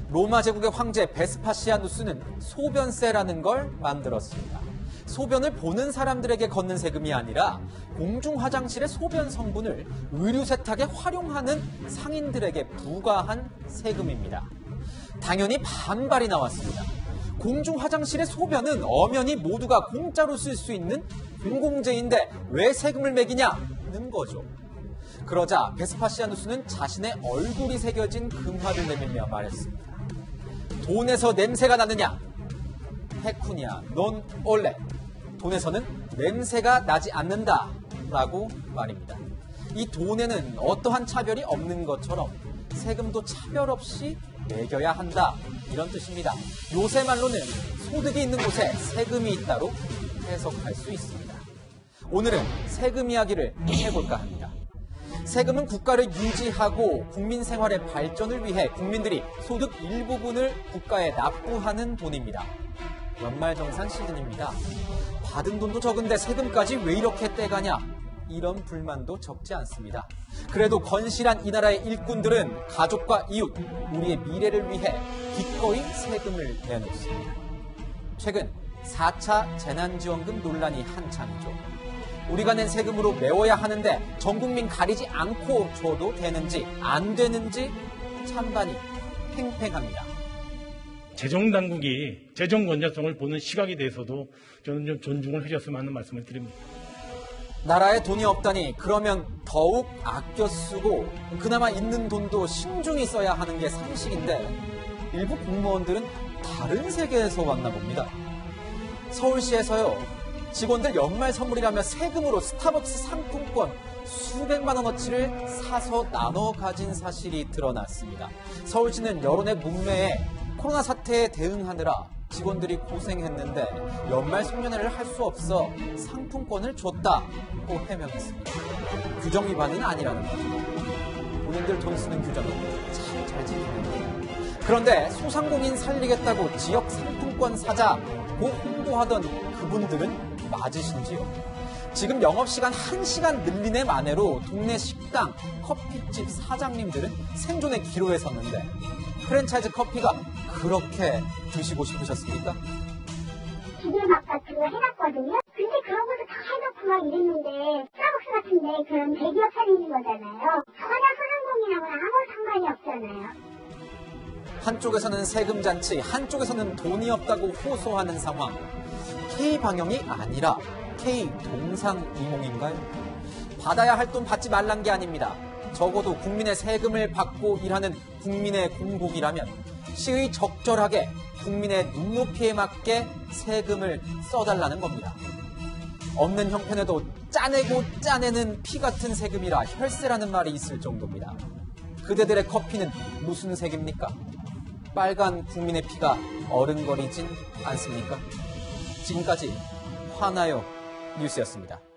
로마 제국의 황제 베스파시아누스는 소변세라는 걸 만들었습니다. 소변을 보는 사람들에게 걷는 세금이 아니라 공중 화장실의 소변 성분을 의류 세탁에 활용하는 상인들에게 부과한 세금입니다. 당연히 반발이 나왔습니다. 공중 화장실의 소변은 엄연히 모두가 공짜로 쓸 수 있는 공공재인데 왜 세금을 매기냐는 거죠. 그러자 베스파시아누스는 자신의 얼굴이 새겨진 금화를 내밀며 말했습니다. 돈에서 냄새가 나느냐? 페쿠니아 넌 올레. 돈에서는 냄새가 나지 않는다 라고 말입니다. 이 돈에는 어떠한 차별이 없는 것처럼 세금도 차별 없이 매겨야 한다 이런 뜻입니다. 요새 말로는 소득이 있는 곳에 세금이 있다로 해석할 수 있습니다. 오늘은 세금 이야기를 해볼까 합니다. 세금은 국가를 유지하고 국민 생활의 발전을 위해 국민들이 소득 일부분을 국가에 납부하는 돈입니다. 연말정산 시즌입니다. 받은 돈도 적은데 세금까지 왜 이렇게 떼가냐? 이런 불만도 적지 않습니다. 그래도 건실한 이 나라의 일꾼들은 가족과 이웃, 우리의 미래를 위해 기꺼이 세금을 내놓습니다. 최근 4차 재난지원금 논란이 한창이죠. 우리가 낸 세금으로 메워야 하는데 전 국민 가리지 않고 줘도 되는지 안 되는지 찬반이 팽팽합니다. 재정당국이 재정 건전성을 보는 시각에 대해서도 저는 좀 존중을 해줬으면 하는 말씀을 드립니다. 나라에 돈이 없다니 그러면 더욱 아껴 쓰고 그나마 있는 돈도 신중히 써야 하는 게 상식인데 일부 공무원들은 다른 세계에서 왔나 봅니다. 서울시에서요. 직원들 연말 선물이라며 세금으로 스타벅스 상품권 수백만 원어치를 사서 나눠 가진 사실이 드러났습니다. 서울시는 여론의 문매에 코로나 사태에 대응하느라 직원들이 고생했는데 연말 송년회를 할 수 없어 상품권을 줬다고 해명했습니다. 규정 위반은 아니라는 거죠. 본인들 돈 쓰는 규정은 참 잘 지키는 거예요. 그런데 소상공인 살리겠다고 지역 상품권 사자고 홍보하던 그분들은 맞으신지요? 지금 영업시간 1시간 늘리네 만회로 동네 식당, 커피집 사장님들은 생존의 기로에 섰는데 프랜차이즈 커피가 그렇게 드시고 싶으셨습니까? 기계막 같은 거 해놨거든요. 근데 그런 것도 다 해놓고 막 이랬는데 스타벅스 같은데 그런 대기업 차리는 거잖아요. 전혀 소상공인하고는 아무 상관이 없잖아요. 한쪽에서는 세금 잔치, 한쪽에서는 돈이 없다고 호소하는 상황. K방영이 아니라 K동상이몽인가요? 받아야 할 돈 받지 말란 게 아닙니다. 적어도 국민의 세금을 받고 일하는 국민의 공복이라면 시의 적절하게 국민의 눈높이에 맞게 세금을 써달라는 겁니다. 없는 형편에도 짜내고 짜내는 피 같은 세금이라 혈세라는 말이 있을 정도입니다. 그대들의 커피는 무슨 색입니까? 빨간 국민의 피가 어른거리진 않습니까? 지금까지 화나요 뉴스였습니다.